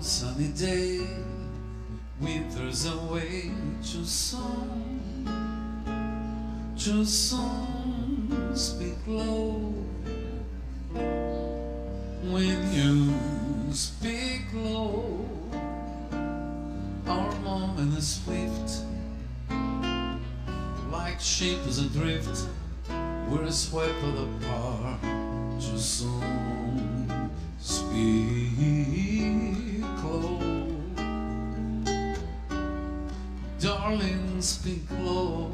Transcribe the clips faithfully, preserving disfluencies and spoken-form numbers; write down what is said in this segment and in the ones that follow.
sunny day, winter's away, too soon, too soon, speak low. When you speak low, our moment is swift, like ships adrift, we're swept apart. Too soon, speak low. Darling, speak low.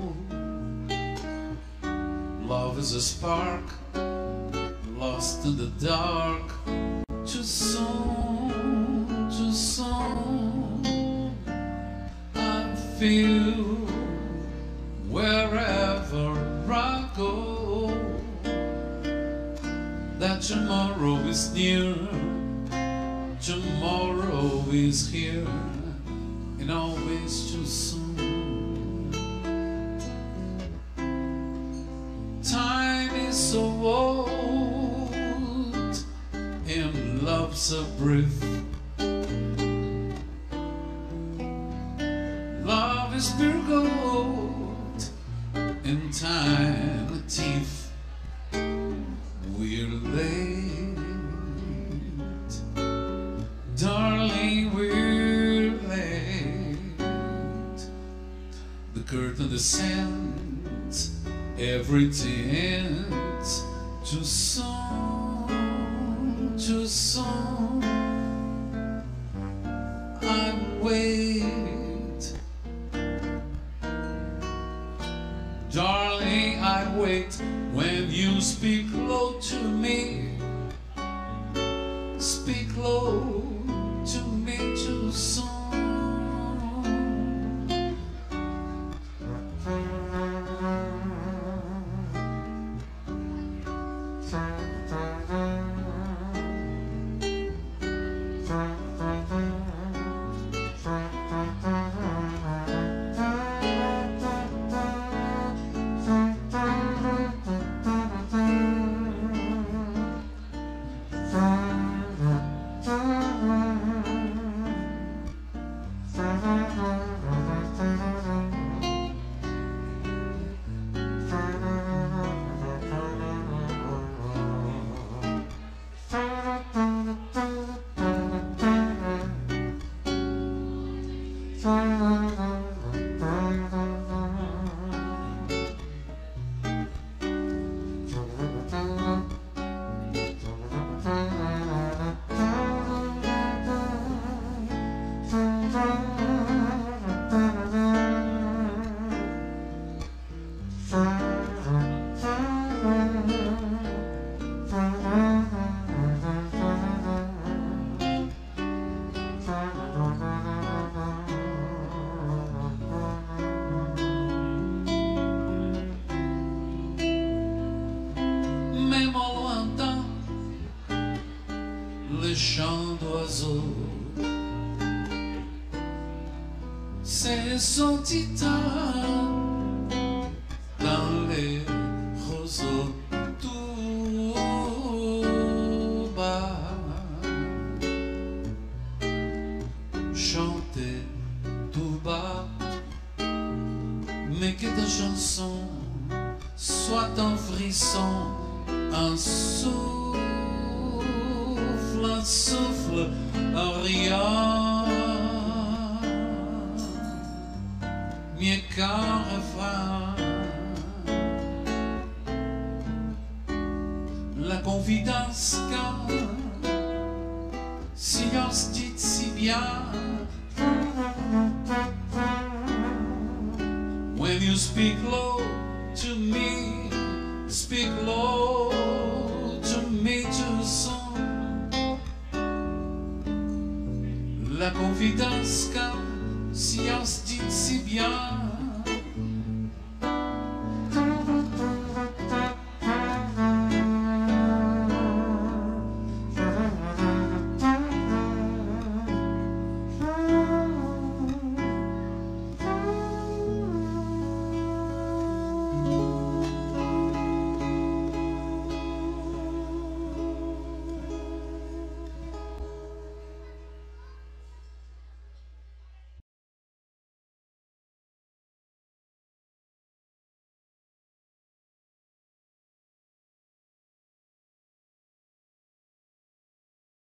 Love is a spark, lost in the dark. Too soon, too soon, I feel wherever I go that tomorrow is near, tomorrow is here, and always too soon. Time is so old, and love's a brief. Love is pure gold, and time a thief. We're late, darling, we're late. The curtain descends, everything ends. Too soon, too soon, I wait. Darling, I wait. When you speak low to me, speak low to me too soon. Les chants d'oiseaux, c'est son titan dans les roseaux tout bas. Chanter tout bas, mais que ta chanson soit un frisson, un souffle. Un souffle, un rien, mieux qu'un refrain. La confidence qu'un silence dit si bien. When you speak low to me, speak low to me too soon. La confidence qu'un silence dit si bien.